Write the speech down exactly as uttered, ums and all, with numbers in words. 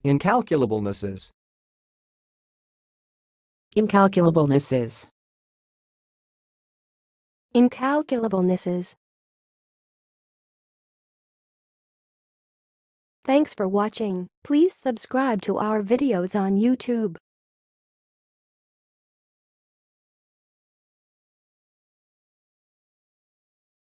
incalculablenesses, incalculablenesses, incalculablenesses. Thanks for watching. Please subscribe to our videos on YouTube.